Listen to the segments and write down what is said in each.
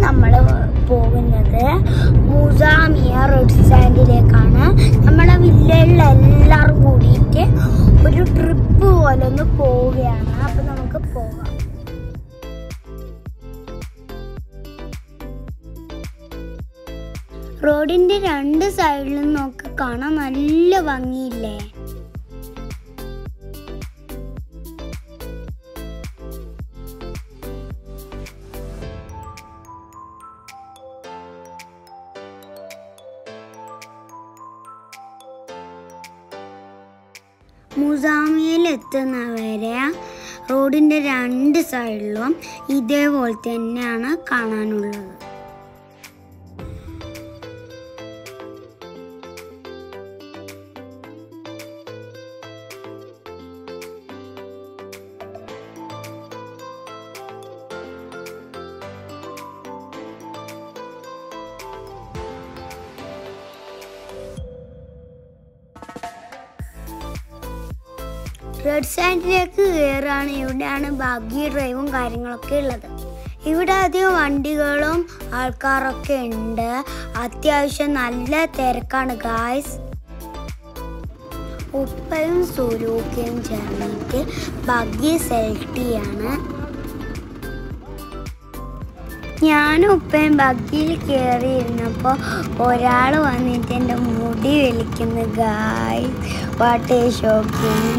നമ്മൾ പോകുന്നത് മുസാമിയ റെഡ് സാൻഡിലേക്കാണ്. നമ്മുടെ വില്ലയിലുള്ള എല്ലാവരും കൂടിയിട്ട് ഒരു ട്രിപ്പ് പോലെ ഒന്ന് പോവുകയാണ്. അപ്പൊ നമുക്ക് പോകാം. റോഡിന്റെ രണ്ട് സൈഡിലും നോക്കി കാണാൻ നല്ല ഭംഗിയില്ലേ? മുസാമിയയിൽ എത്തുന്നവരെ റോഡിന്റെ രണ്ട് സൈഡിലും ഇതേപോലെ തന്നെയാണ് കാണാനുള്ളത്. റെഡ് സാൻഡിലേക്ക് കയറാണ്. ഇവിടെയാണ് ബഗ്ഗി ഡ്രൈവും കാര്യങ്ങളൊക്കെ ഉള്ളത്. ഇവിടെ അധികം വണ്ടികളും ആൾക്കാരൊക്കെ ഉണ്ട്. അത്യാവശ്യം നല്ല തിരക്കാണ് ഗായ്സ്. ഉപ്പയും സുരൂക്കയും ചേർന്നിട്ട് ബഗ്ഗി സെലക്ട് ചെയ്യാണ്. ഞാനും ഉപ്പയും ബഗ്ഗിയിൽ കയറിയിരുന്നപ്പോൾ ഒരാൾ വന്നിട്ട് എൻ്റെ മുടി വലിക്കുന്നു ഗായ്സ്. What a shocking.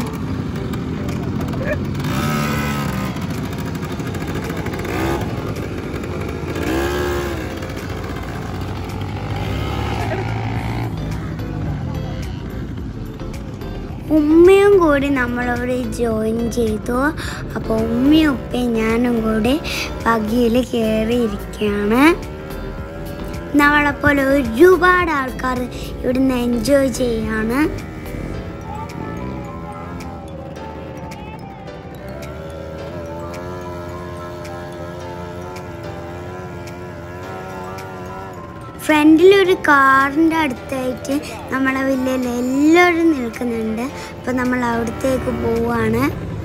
ഉമ്മയും കൂടി നമ്മളവിടെ ജോയിൻ ചെയ്തു. അപ്പോൾ ഉമ്മയും ഉപ്പയും ഞാനും കൂടി ബഗ്ഗിയിൽ കയറിയിരിക്കുകയാണ്. നമ്മളെപ്പോലെ ഒരുപാട് ആൾക്കാർ ഇവിടുന്ന് എൻജോയ് ചെയ്യാണ്. ഫ്രണ്ടിലൊരു കാറിൻ്റെ അടുത്തായിട്ട് നമ്മളെ വില്ലയിൽ എല്ലാവരും നിൽക്കുന്നുണ്ട്. അപ്പം നമ്മൾ അവിടത്തേക്ക് പോവാണ്.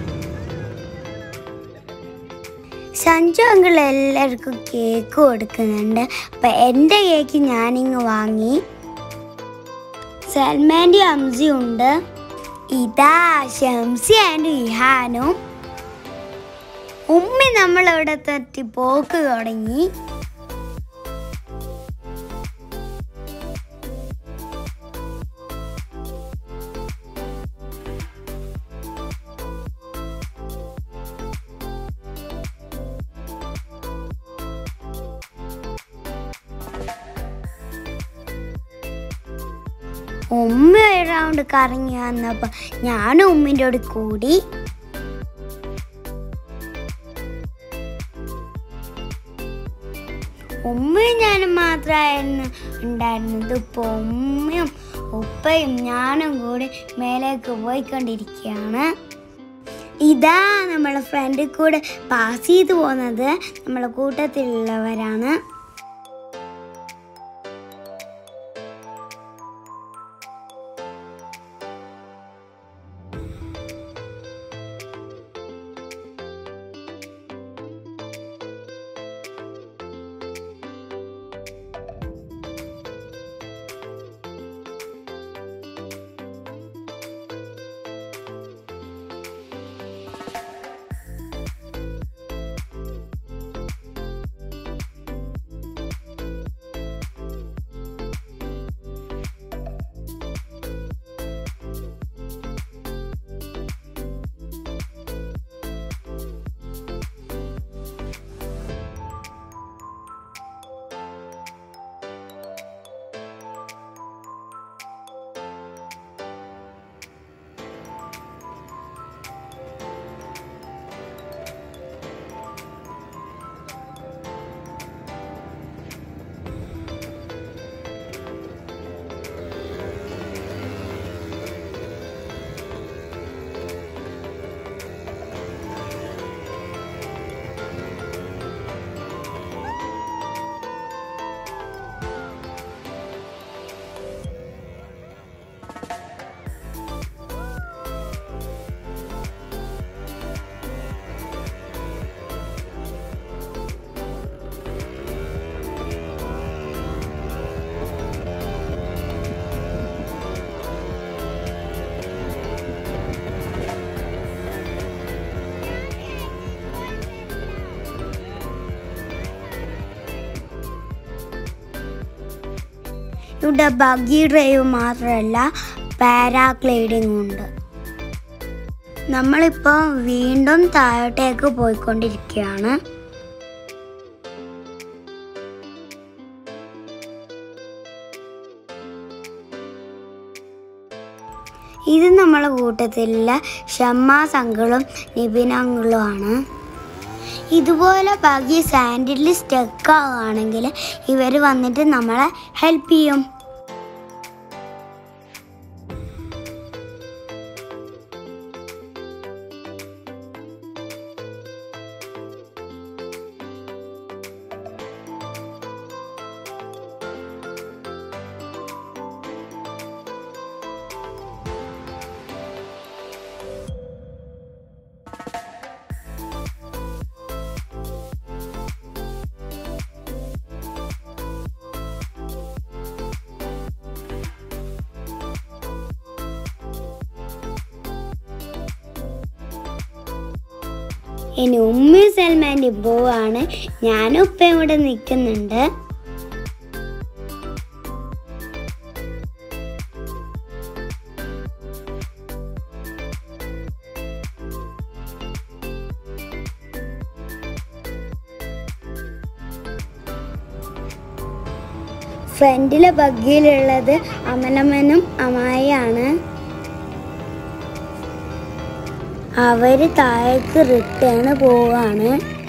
സഞ്ജു അങ്കിൾ എല്ലാവർക്കും കേക്ക് കൊടുക്കുന്നുണ്ട്. അപ്പം എൻ്റെ കേക്ക് ഞാനിങ്ങ് വാങ്ങി. സൽമാൻ്റെ അംസി ഉണ്ട്. ഇതാ ഷംസി ആൻഡ് ഇഹാനും. ഉമ്മി നമ്മളവിടെ തട്ടി പോക്ക് തുടങ്ങി. ഉമ്മ ഒരു റൗണ്ട് കറങ്ങി വന്നപ്പോൾ ഞാനും ഉമ്മിൻ്റെ കൂടെ കൂടി. ഉമ്മയും ഞാനും മാത്രമായിരുന്നു ഉണ്ടായിരുന്നത്. ഇപ്പോൾ ഉമ്മയും ഉപ്പയും ഞാനും കൂടി മേലേക്ക് പോയിക്കൊണ്ടിരിക്കുകയാണ്. ഇതാ നമ്മളെ ഫ്രണ്ടിൽ കൂടെ പാസ് ചെയ്ത് പോകുന്നത് നമ്മളെ കൂട്ടത്തിലുള്ളവരാണ്. ഇവിടെ ബഗ്ഗി ഡ്രൈവ് മാത്രമല്ല പാരാഗ്ലൈഡിംഗ് ഉണ്ട്. നമ്മളിപ്പോൾ വീണ്ടും താഴോട്ടേക്ക് പോയിക്കൊണ്ടിരിക്കുകയാണ്. ഇത് നമ്മളെ കൂട്ടത്തിലുള്ള ഷമ്മാസ് അങ്കിളും നിബിൻ അങ്കിളും ആണ്. ഇതുപോലെ ബഗ്ഗി സാൻഡിൽ സ്റ്റക്ക് ആവുകയാണെങ്കിൽ ഇവർ വന്നിട്ട് നമ്മളെ ഹെൽപ്പ് ചെയ്യും. ഇനി ഉമ്മയും സൽമാൻ്റെ പോവാണ്. ഞാനും ഉപ്പയും ഇവിടെ നിൽക്കുന്നുണ്ട്. ഫ്രണ്ടിലെ ബഗ്ഗിയിലുള്ളത് അമലമ്മനും അമ്മായിയാണ്. അവർ താഴേക്ക് റിട്ടേൺ പോവാണ്.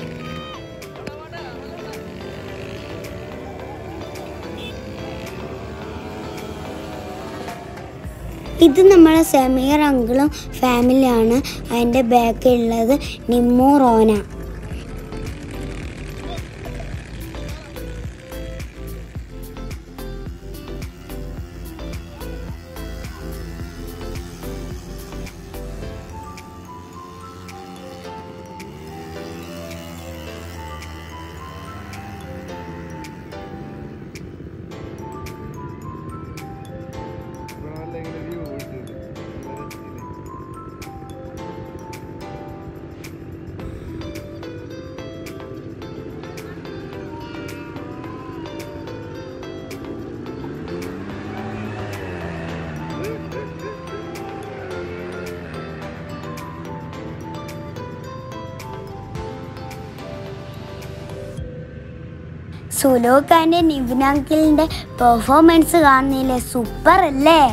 ഇത് നമ്മളെ സമീർ അങ്കിളും ഫാമിലിയാണ്. അതിൻ്റെ ബാക്കിലുള്ളത് നിമ്മു റോന. സുലോഖാൻ്റെ നിവിൻ അങ്കിളിൻ്റെ പെർഫോമൻസ് കാണുന്നില്ലേ? സൂപ്പർ അല്ലേ?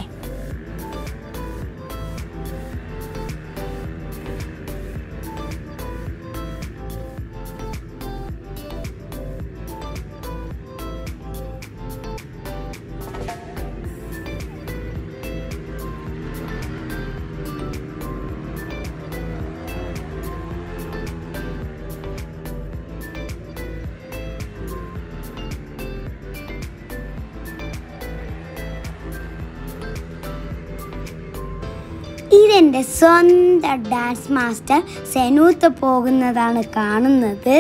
ഇതെൻ്റെ സ്വന്തം ഡാൻസ് മാസ്റ്റർ സെനൂത്ത് പോകുന്നതാണ് കാണുന്നത്.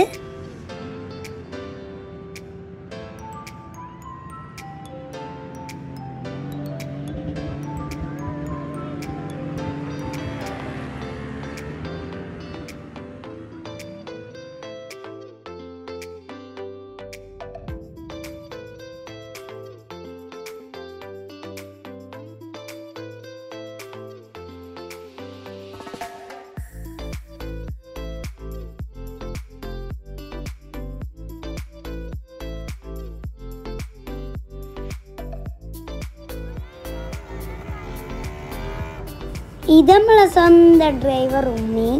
ഇത് നമ്മളെ സ്വന്തം ഡ്രൈവർ ഉമ്മി.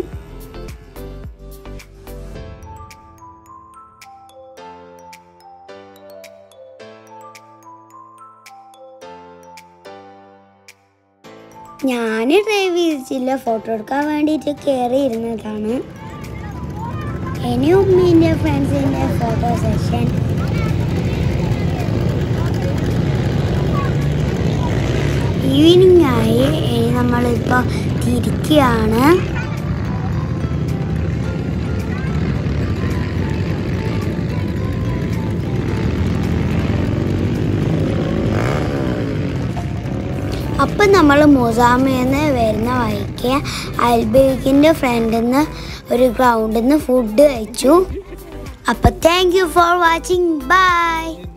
ഞാൻ ഡ്രൈവ് ചെയ്തിട്ടില്ല, ഫോട്ടോ എടുക്കാൻ വേണ്ടിയിട്ട് കയറിയിരുന്നതാണ്. ഇനി ഉമ്മീൻ്റെ ഫ്രണ്ട്സിൻ്റെ ഫോട്ടോ സെഷൻ. ഈവനിങ് ആയി. ഇനി നമ്മളിപ്പോൾ തിരിക്കുകയാണ്. അപ്പം നമ്മൾ മുസാമിന്ന് വരുന്ന വഴിക്ക് അൽബേക്കിൻ്റെ ഫ്രണ്ടിൽ നിന്ന് ഒരു ഗ്രൗണ്ടിൽ നിന്ന് ഫുഡ് കഴിച്ചു. അപ്പം thank you for watching. By.